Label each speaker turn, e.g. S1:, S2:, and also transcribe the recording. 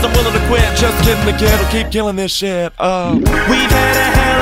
S1: I'm willing to quit. Just kidding, the kid will keep killing this shit. We've had a hell